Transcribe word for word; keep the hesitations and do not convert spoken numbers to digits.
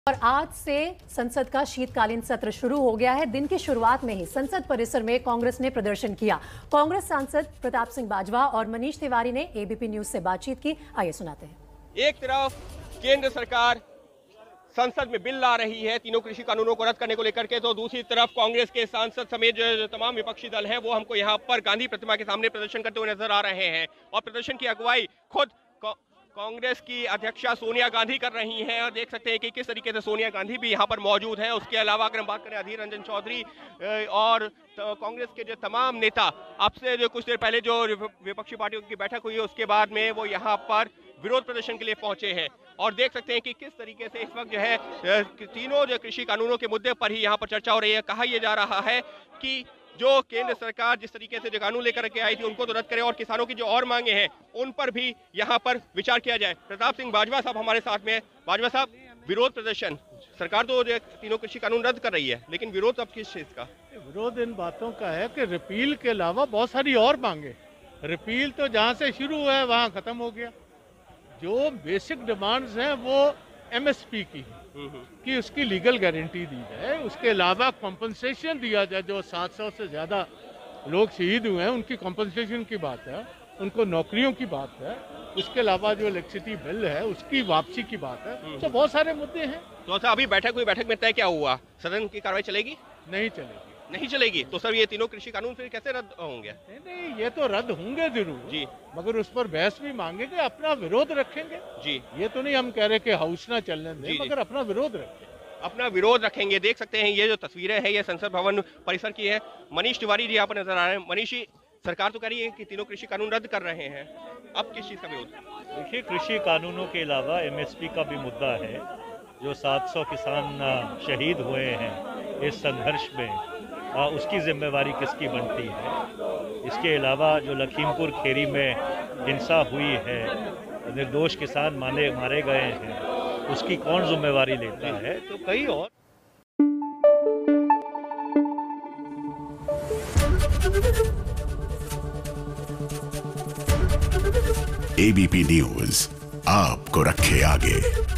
और आज से संसद का शीतकालीन सत्र शुरू हो गया है। दिन की शुरुआत में ही संसद परिसर में कांग्रेस ने प्रदर्शन किया। कांग्रेस सांसद प्रताप सिंह बाजवा और मनीष तिवारी ने एबीपी न्यूज से बातचीत की। आइए सुनाते हैं। एक तरफ केंद्र सरकार संसद में बिल ला रही है तीनों कृषि कानूनों को रद्द करने को लेकर के, तो दूसरी तरफ कांग्रेस के सांसद समेत जो तमाम विपक्षी दल हैं वो हमको यहाँ पर गांधी प्रतिमा के सामने प्रदर्शन करते हुए नजर आ रहे हैं। और प्रदर्शन की अगुवाई खुद कांग्रेस की अध्यक्षा सोनिया गांधी कर रही हैं। और देख सकते हैं कि किस तरीके से सोनिया गांधी भी यहाँ पर मौजूद है। उसके अलावा अगर हम बात करें अधीर रंजन चौधरी और कांग्रेस के जो तमाम नेता, आपसे जो कुछ देर पहले जो विपक्षी पार्टियों की बैठक हुई है उसके बाद में वो यहाँ पर विरोध प्रदर्शन के लिए पहुंचे हैं। और देख सकते हैं कि किस तरीके से इस वक्त जो है तीनों जो कृषि कानूनों के मुद्दे पर ही यहाँ पर चर्चा हो रही है। कहा यह जा रहा है कि जो केंद्र सरकार जिस तरीके से जो कानून लेकर के आई थी उनको तो रद्द करे और किसानों की जो और मांगे हैं उन पर भी यहाँ पर विचार किया जाए। प्रताप सिंह बाजवा साहब हमारे साथ में। बाजवा साहब, विरोध प्रदर्शन, सरकार तो जो तीनों कृषि कानून रद्द कर रही है, लेकिन विरोध अब किस चीज का? विरोध इन बातों का है कि रिपील के अलावा बहुत सारी और मांगे। रिपील तो जहाँ से शुरू हुआ है वहाँ खत्म हो गया। जो बेसिक डिमांड्स हैं वो एमएसपी की है कि उसकी लीगल गारंटी दी जाए, उसके अलावा कॉम्पनसेशन दिया जाए। जो सात सौ से ज़्यादा लोग शहीद हुए हैं उनकी कॉम्पनसेशन की बात है, उनको नौकरियों की बात है। उसके अलावा जो इलेक्ट्रिसिटी बिल है उसकी वापसी की बात है। तो बहुत सारे मुद्दे हैं। तो अच्छा, अभी बैठक हुई, बैठक में तय क्या हुआ? सदन की कार्रवाई चलेगी? नहीं चलेगी। नहीं चलेगी तो सर ये तीनों कृषि कानून फिर कैसे रद्द होंगे? नहीं नहीं, ये तो रद्द होंगे जरूर जी, मगर उस पर बहस भी मांगेंगे, अपना विरोध रखेंगे जी। ये तो नहीं हम कह रहे कि हाउस ना चलने दें, मगर अपना विरोध रखें। अपना विरोध रखेंगे। देख सकते हैं ये जो तस्वीरें हैं ये संसद भवन परिसर की है। मनीष तिवारी जी यहाँ पर नजर आ रहे हैं। मनीष जी, सरकार तो कह रही है कि तीनों कृषि कानून रद्द कर रहे हैं, अब किस चीज का विरोध? देखिए, कृषि कानूनों के अलावा एमएसपी का भी मुद्दा है। जो सात सौ किसान शहीद हुए हैं इस संघर्ष में, आ, उसकी जिम्मेवारी किसकी बनती है? इसके अलावा जो लखीमपुर खेरी में हिंसा हुई है, निर्दोष किसान मारे मारे गए हैं, उसकी कौन जिम्मेवारी लेता है? तो कई और एबीपी न्यूज आपको रखे आगे।